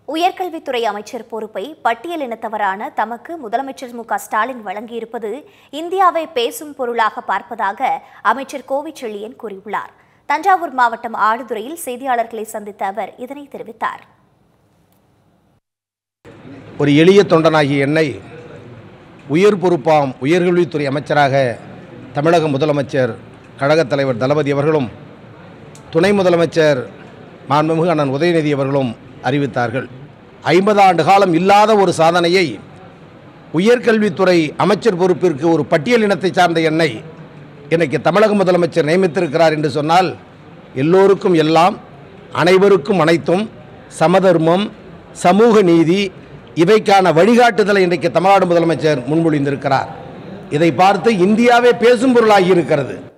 உயர்கல்வித்துறை அமைச்சர் பொறுப்பை பட்டியலினத்தவரான தமக்கு முதலமைச்சர் மு.க.ஸ்டாலின் வழங்கியிருப்பது இந்தியாவை பேசும் பொருளாக பார்ப்பதாக அமைச்சர் கோவிச்செழியன் கூறியுள்ளார். தஞ்சாவூர் மாவட்டம் ஆடுதுறையில் செய்தியாளர்களை சந்தித்த அவர் இதனை தெரிவித்தார். ஒரு எளிய தொண்டனாகிய என்னை உயர் பொறுப்பாம் உயர்கல்வித்துறை அமைச்சராக தமிழக முதலமைச்சர் கழகத் தலைவர் தளபதி அவர்களும் துணை முதலமைச்சர் மாண்புமிகு அண்ணன் உதயநிதி அவர்களும் அறிவித்தார்கள். 50 ஆண்டு காலம் இல்லாத ஒரு சாதனையை உயர்கல்வித்துறை அமைச்சர் பொறுப்பிற்கு ஒரு பட்டியல் இனத்தை சார்ந்த என்னை இன்னைக்கு தமிழக முதலமைச்சர் நியமித்திருக்கிறார் என்று சொன்னால் எல்லோருக்கும் எல்லாம், அனைவருக்கும் அனைத்தும், சமதர்மம், சமூக நீதி இவைக்கான வழிகாட்டுதலை இன்றைக்கு தமிழ்நாடு முதலமைச்சர் முன்மொழிந்திருக்கிறார். இதை பார்த்து இந்தியாவே பேசும் பொருளாகி இருக்கிறது.